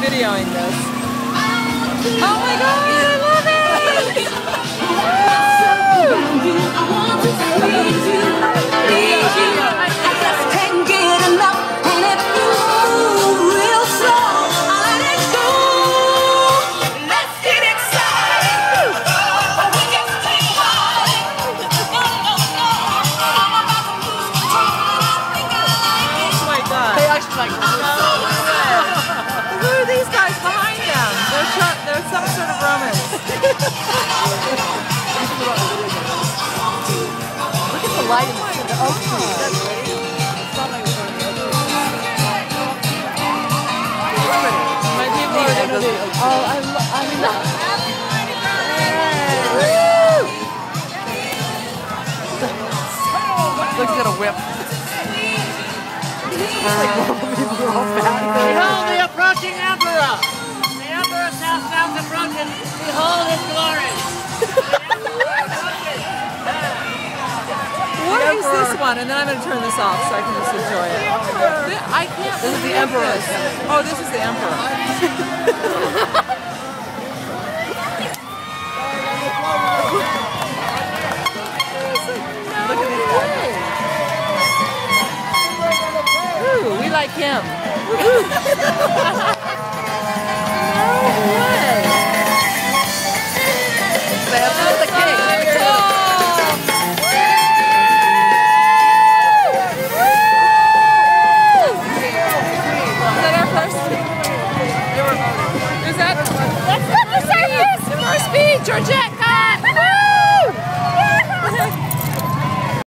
videoing this. Oh my god, I love it! I just can't get enough, and if you move real slow, I'll let it go. Let's get excited. We just take a ride. I'm about to lose control, and I think I like it. Oh my god. They actually like Who are these guys behind them? They're some sort of romance. Look at the light in the oak tree. That's pretty. It's not like we're going to My people are gonna do. Oh, I mean that. Looks like a whip. Behold the approaching emperor! The emperor's house now is approaching. Behold his glory! What is this one? And then I'm gonna turn this off so I can just enjoy it. I can't. This is the emperor. Oh, this is the emperor. Look at these guys. Ooh, we like him. No way. They have